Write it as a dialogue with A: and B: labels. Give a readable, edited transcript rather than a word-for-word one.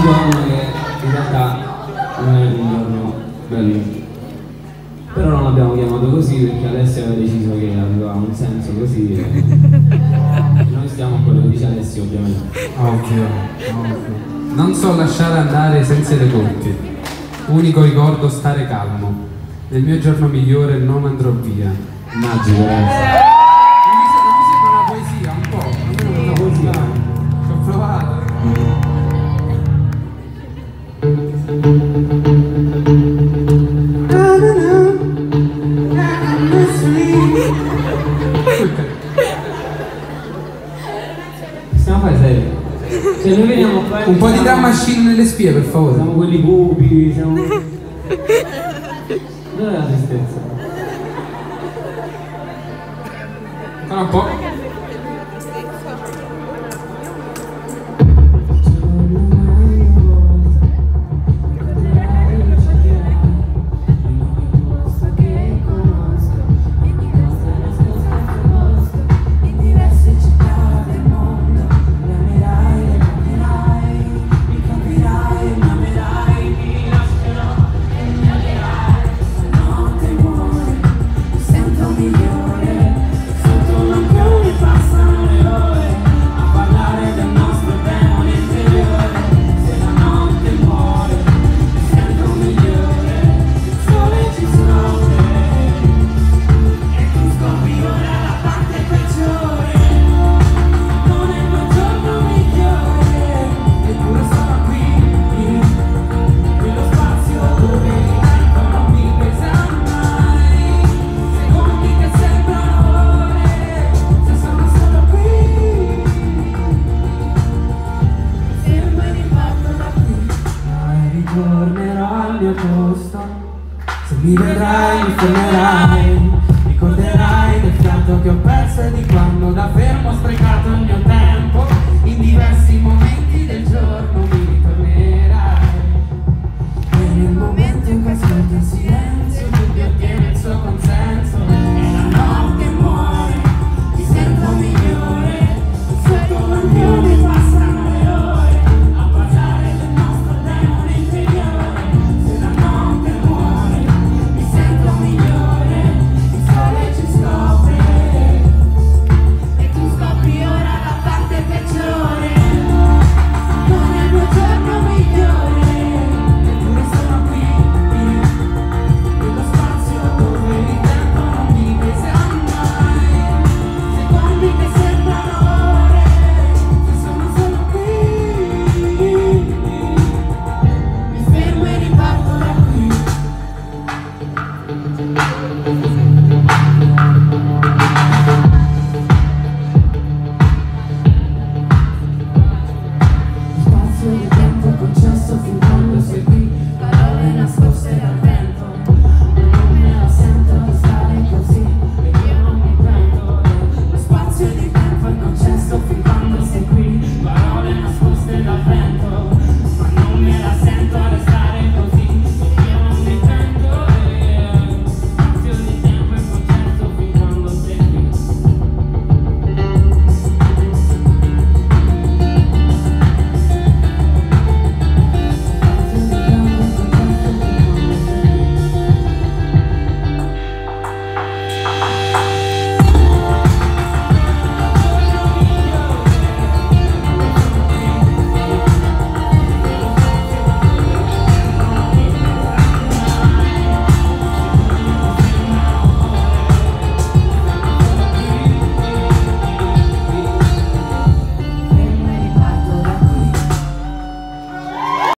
A: giorno che in realtà non è un giorno bello. Però non l'abbiamo chiamato così perché Alessio aveva deciso che aveva un senso così e noi stiamo a quello che dice Alessio, ovviamente.
B: Ovvio. Non so lasciare andare senza le conti. Unico ricordo stare calmo. Nel mio giorno migliore non andrò via.
A: Magico, ragazzi.
B: Non mi sembra una poesia, un po'. Non è una poesia. Ci ho provato.
A: Stiamo a fare serio. Cioè noi veniamo qua.
B: Un po' di drum machine nelle spie, per favore.
A: Siamo quelli cupi, siamo. Non è la tristezza.
B: Ancora un po'.
C: Tornerò al mio posto, se mi vedrai mi fermerai, ricorderai del fiato che ho perso e di quando davvero ho sprecato il mio tempo in diversi momenti.